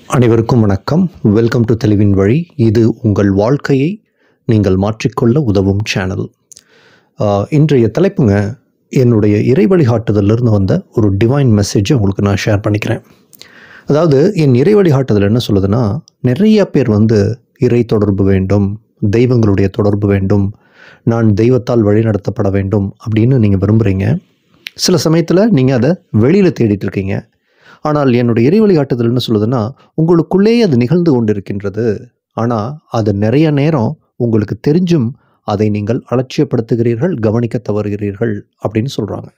அனைவருக்கும் வணக்கம். Welcome to தெளிவின் வழி. இது உங்கள் வாழ்க்கையை நீங்கள் மாற்றிக்கொள்ள உதவும் சேனல். இன்றைய தலைப்புங்க, என்னுடைய இறை வழிகாட்டுதலிருந்து வந்த ஒரு டிவைன் மெசேஜை உங்களுக்கு நான் ஷேர் பண்ணிக்கிறேன். அதாவது என் இறை வழிகாட்டுதல் என்ன சொல்லுதுன்னா, நிறைய பேர் இறை தொடர்பு வேண்டும், தெய்வங்களுடைய தொடர்பு வேண்டும், நான் தெய்வத்தால் வழி நடத்தப்பட வேண்டும் அப்படின்னு நீங்கள் விரும்புகிறீங்க. சில சமயத்தில் நீங்கள் அதை வெளியில் தேடிட்டு இருக்கீங்க. ஆனால் என்னுடைய இறை வழிகாட்டுதல் என்ன சொல்லுதுன்னா, உங்களுக்குள்ளேயே அது நிகழ்ந்து கொண்டிருக்கின்றது. ஆனால் அது நிறைய நேரம் உங்களுக்கு தெரிஞ்சும் அதை நீங்கள் அலட்சியப்படுத்துகிறீர்கள், கவனிக்க தவறுகிறீர்கள் அப்படின்னு சொல்கிறாங்க.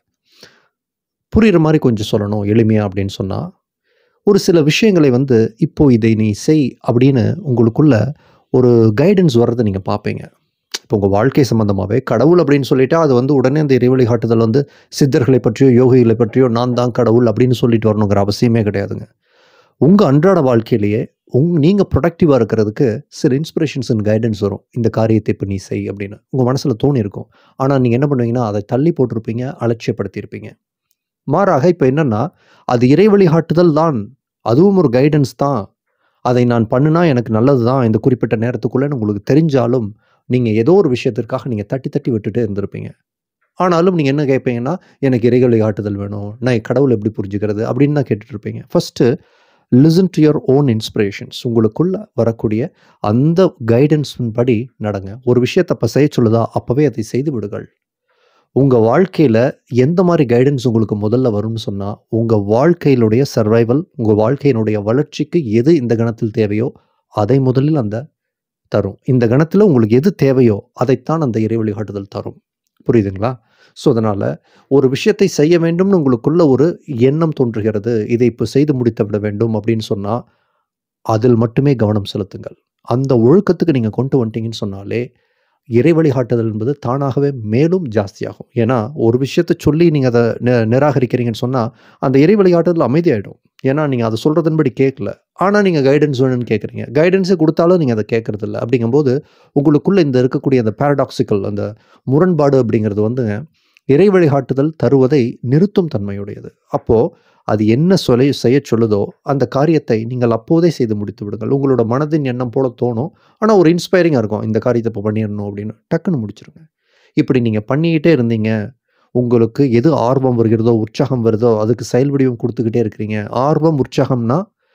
புரிகிற மாதிரி கொஞ்சம் சொல்லணும் எளிமையாக அப்படின்னு சொன்னால், ஒரு சில விஷயங்களை இப்போ இதை நீ செய் அப்படின்னு உங்களுக்குள்ள ஒரு கைடன்ஸ் வர்றதை நீங்கள் பார்ப்பீங்க. இப்போ உங்கள் வாழ்க்கை சம்மந்தமாகவே கடவுள் அப்படின்னு சொல்லிட்டா அது உடனே அந்த இறை வழிகாட்டுதல் சித்தர்களை பற்றியோ யோகிகளை பற்றியோ நான் தான் கடவுள் அப்படின்னு சொல்லிட்டு வரணுங்கிற அவசியமே கிடையாதுங்க. உங்கள் அன்றாட வாழ்க்கையிலேயே நீங்கள் ப்ரொடக்டிவாக இருக்கிறதுக்கு சில இன்ஸ்பிரேஷன்ஸ் அண்ட் கைடன்ஸ் வரும். இந்த காரியத்தை இப்போ நீ செய் அப்படின்னு உங்கள் மனசில் தோணி இருக்கும். ஆனால் நீங்கள் என்ன பண்ணுவீங்கன்னா, அதை தள்ளி போட்டிருப்பீங்க, அலட்சியப்படுத்தியிருப்பீங்க. மாறாக இப்போ என்னென்னா, அது இறை வழிகாட்டுதல் தான், அதுவும் ஒரு கைடன்ஸ் தான், அதை நான் பண்ணுனா எனக்கு நல்லது தான் இந்த குறிப்பிட்ட நேரத்துக்குள்ளேன்னு உங்களுக்கு தெரிஞ்சாலும் நீங்கள் ஏதோ ஒரு விஷயத்திற்காக நீங்கள் தட்டி தட்டி விட்டுட்டே இருந்திருப்பீங்க. ஆனாலும் நீங்கள் என்ன கேட்பீங்கன்னா, எனக்கு இறை வழிகாட்டுதல் வேணும், நான் கடவுளை எப்படி புரிஞ்சுக்கிறது அப்படின்னு தான் கேட்டுட்ருப்பீங்க. First listen to your own inspirations. உங்களுக்குள்ளே வரக்கூடிய அந்த கைடன்ஸின் படி நடங்க. ஒரு விஷயத்தை அப்போ செய்ய சொல்லுதா, அப்போவே அதை செய்து விடுங்கள். உங்கள் வாழ்க்கையில் எந்த மாதிரி கைடன்ஸ் உங்களுக்கு முதல்ல வரும்னு சொன்னால், உங்கள் வாழ்க்கையினுடைய சர்வைவல், உங்கள் வாழ்க்கையினுடைய வளர்ச்சிக்கு எது இந்த கணத்தில் தேவையோ அதை முதலில் அந்த தரும். இந்த கணத்தில் உங்களுக்கு எது தேவையோ அதைத்தான் அந்த இறை வழிகாட்டுதல் தரும். புரியுதுங்களா? ஸோ அதனால் ஒரு விஷயத்தை செய்ய வேண்டும்னு உங்களுக்குள்ள ஒரு எண்ணம் தோன்றுகிறது, இதை இப்போ செய்து முடித்து விட வேண்டும் அப்படின்னு சொன்னால், அதில் மட்டுமே கவனம் செலுத்துங்கள். அந்த ஒழுக்கத்துக்கு நீங்கள் கொண்டு வந்துட்டீங்கன்னு சொன்னாலே இறை வழிகாட்டுதல் என்பது தானாகவே மேலும் ஜாஸ்தியாகும். ஏன்னா ஒரு விஷயத்தை சொல்லி நீங்கள் அதை நிராகரிக்கிறீங்கன்னு சொன்னால் அந்த இறை வழிகாட்டுதல் அமைதியாகிடும். ஏன்னா நீங்கள் அதை சொல்கிறதன்படி கேட்கல. ஆனால் நீங்கள் கைடன்ஸ் வேணும்னு கேட்குறீங்க. கைடன்ஸை கொடுத்தாலும் நீங்கள் அதை கேட்குறதில்ல. அப்படிங்கும்போது உங்களுக்குள்ளே இந்த இருக்கக்கூடிய அந்த பேரடாக்சிக்கல், அந்த முரண்பாடு அப்படிங்கிறது இறை வழிகாட்டுதல் தருவதை நிறுத்தும் தன்மையுடையது. அப்போது அது என்ன செய்ய சொல்லுதோ அந்த காரியத்தை நீங்கள் அப்போதே செய்து முடித்து விடுங்கள். உங்களோட மனதின் எண்ணம் போல தோணும். ஆனால் ஒரு இன்ஸ்பைரிங்காக இருக்கும், இந்த காரியத்தை இப்போ பண்ணிடணும் அப்படின்னு டக்குன்னு முடிச்சிருங்க. இப்படி நீங்கள் பண்ணிக்கிட்டே இருந்தீங்க, உங்களுக்கு எது ஆர்வம் வருகிறதோ, உற்சாகம் வருதோ அதுக்கு செயல் வடிவம் கொடுத்துக்கிட்டே இருக்கிறீங்க. ஆர்வம், உற்சாகம்னா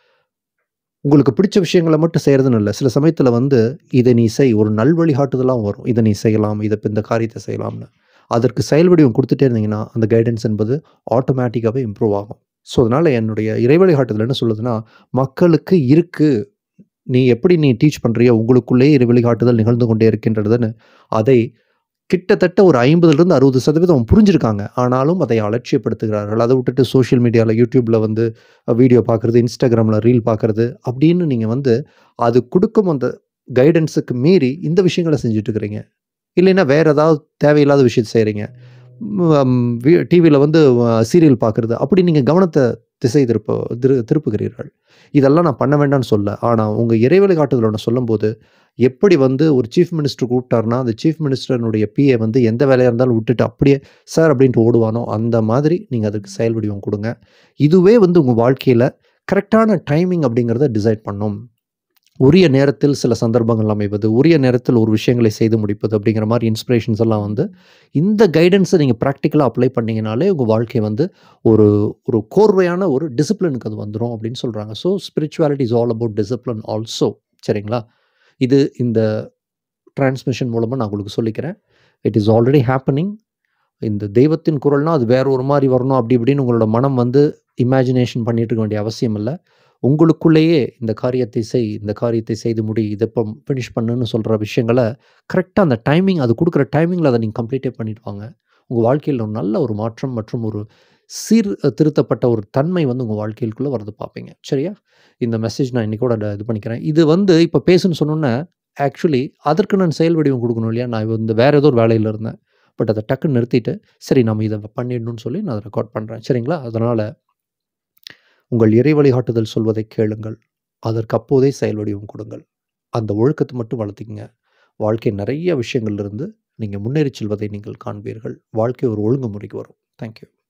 உங்களுக்கு பிடிச்ச விஷயங்களை மட்டும் செய்கிறதுன்னு இல்லை. சில சமயத்தில் இதை நீ செய், ஒரு நல்வழிகாட்டுதலாக வரும். இதை நீ செய்யலாம், இதை இப்போ இந்த காரியத்தை செய்யலாம்னு. அதற்கு செயல் வடிவம் கொடுத்துட்டே இருந்தீங்கன்னா அந்த கைடன்ஸ் என்பது ஆட்டோமேட்டிக்காகவே இம்ப்ரூவ் ஆகும். ஸோ அதனால் என்னுடைய இறை வழிகாட்டுதல் என்ன சொல்லுதுன்னா, மக்களுக்கு இருக்குது, நீ எப்படி டீச் பண்ணுறியோ உங்களுக்குள்ளேயே இறை வழிகாட்டுதல் நிகழ்ந்து கொண்டே இருக்கின்றதுன்னு அதை கிட்டத்தட்ட ஒரு 50% புரிஞ்சிருக்காங்க. ஆனாலும் அதை அலட்சியப்படுத்துகிறார்கள். அதை விட்டுட்டு சோஷியல் மீடியாவில், யூடியூப்பில் வீடியோ பார்க்குறது, இன்ஸ்டாகிராமில் ரீல் பார்க்குறது அப்படின்னு நீங்கள் அது கொடுக்கும் அந்த கைடன்ஸுக்கு மீறி இந்த விஷயங்களை செஞ்சுட்டு இருக்கிறீங்க. இல்லைன்னா வேறு ஏதாவது தேவையில்லாத விஷயத்தை செய்கிறீங்க. டிவியில் சீரியல் பார்க்குறது, அப்படி நீங்கள் கவனத்தை திசை திருப்புகிறீர்கள். இதெல்லாம் நான் பண்ண வேண்டாம்னு சொல்ல. ஆனால் உங்கள் இறை வழிகாட்டுதல் ஒன்று சொல்லும்போது, எப்படி ஒரு சீஃப் மினிஸ்டர் கூப்பிட்டாருன்னா அந்த சீஃப் மினிஸ்டர்னுடைய பிஏ எந்த வேலையாக இருந்தாலும் விட்டுட்டு அப்படியே சார் அப்படின்ட்டு ஓடுவானோ அந்த மாதிரி நீங்கள் அதுக்கு செயல் வடிவம் கொடுங்க. இதுவே உங்கள் வாழ்க்கையில் கரெக்டான டைமிங் அப்படிங்கிறத டிசைட் பண்ணும். உரிய நேரத்தில் சில சந்தர்ப்பங்கள் அமைவது, உரிய நேரத்தில் ஒரு விஷயங்களை செய்து முடிப்பது அப்படிங்கிற மாதிரி இன்ஸ்பிரேஷன்ஸ் எல்லாம் இந்த கைடன்ஸை நீங்கள் ப்ராக்டிக்கலாக அப்ளை பண்ணிங்கனாலே உங்கள் வாழ்க்கை ஒரு ஒரு கோர்வையான ஒரு டிசிப்ளினுக்கு அது வந்துடும் அப்படின்னு சொல்கிறாங்க. So spirituality is all about discipline also. சரிங்களா? இது இந்த டிரான்ஸ்மிஷன் மூலமாக நான் உங்களுக்கு சொல்லிக்கிறேன். It is already happening. இந்த தெய்வத்தின் குரல்னால் அது வேறு ஒரு மாதிரி வரணும் அப்படி இப்படின்னு உங்களோட மனம் இமேஜினேஷன் பண்ணிட்டு இருக்க வேண்டிய அவசியம் இல்லை. உங்களுக்குள்ளேயே இந்த காரியத்தை செய், இந்த காரியத்தை செய்து முடி, இதை இப்போ ஃபினிஷ் பண்ணுன்னு சொல்கிற விஷயங்களை கரெக்டாக அந்த டைமிங், அது கொடுக்குற டைமிங்கில் அதை நீங்கள் கம்ப்ளீட்டே பண்ணிடுவாங்க. உங்கள் வாழ்க்கையில் ஒரு நல்ல ஒரு மாற்றம் மற்றும் ஒரு திருத்தப்பட்ட ஒரு தன்மை உங்கள் வாழ்க்கைக்குள்ளே வரது பார்ப்பீங்க. சரியா? இந்த மெசேஜ் நான் இன்றைக்கூட இது பண்ணிக்கிறேன். இது இப்போ பேசுன்னு சொன்னோன்னே ஆக்சுவலி அதற்கு நான் செயல் வடிவம் கொடுக்கணும் இல்லையா? நான் வேறு ஏதோ ஒரு வேலையில் இருந்தேன். பட் அதை டக்குன்னு நிறுத்திட்டு சரி நம்ம இதை பண்ணிடணும்னு சொல்லி நான் அதை ரெக்கார்ட் பண்ணுறேன். சரிங்களா? அதனால் உங்கள் இறை வழிகாட்டுதல் சொல்வதை கேளுங்கள், அதற்கு அப்போதே செயல் வடிவம் கொடுங்கள். அந்த ஒழுக்கத்தை மட்டும் வளர்த்திக்கங்க. வாழ்க்கை நிறைய விஷயங்கள்லேருந்து நீங்கள் முன்னேறி செல்வதை நீங்கள் காண்பீர்கள். வாழ்க்கை ஒரு ஒழுங்குமுறைக்கு வரும். தேங்க்யூ.